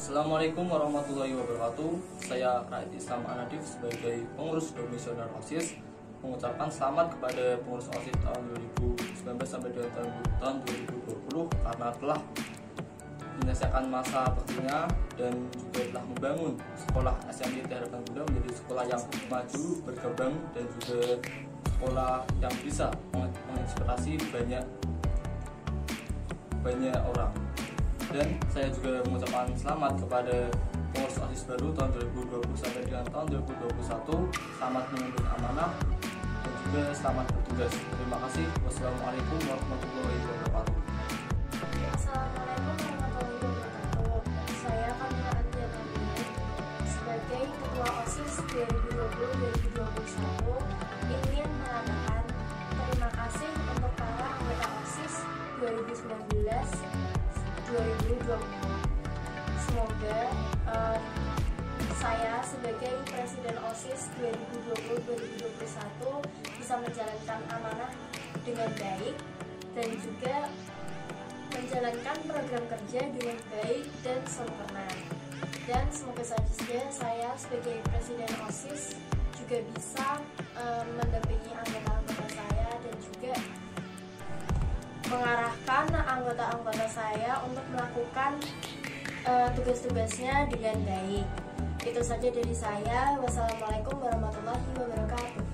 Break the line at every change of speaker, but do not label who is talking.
Assalamualaikum warahmatullahi wabarakatuh. Saya Raid Islam Anadif sebagai pengurus komisioner OSIS mengucapkan selamat kepada pengurus OSIS tahun 2019 sampai dengan tahun 2020 karena telah menyelesaikan masa baktinya dan juga telah membangun sekolah SMI Harapan Bunda menjadi sekolah yang maju, berkembang dan juga sekolah yang bisa menginspirasi banyak orang. Dan saya juga mengucapkan selamat kepada pengurus OSIS baru tahun 2020 sampai dengan tahun 2021. Selamat memimpin amanah dan juga selamat bertugas. Terima kasih. Wassalamualaikum warahmatullahi wabarakatuh.
Assalamualaikum warahmatullahi wabarakatuh. Saya Kamila Andiana sebagai Ketua OSIS 2020-2021 ingin mengatakan terima kasih untuk para anggota OSIS 2019-2020. Semoga saya sebagai Presiden OSIS 2020-2021 bisa menjalankan amanah dengan baik dan juga menjalankan program kerja dengan baik dan sempurna. Dan semoga saja saya sebagai Presiden OSIS juga bisa mendampingi anggota-anggota saya dan juga mengarahkan anggota-anggota saya untuk melakukan tugas-tugasnya dengan baik. Itu saja dari saya. Wassalamualaikum warahmatullahi wabarakatuh.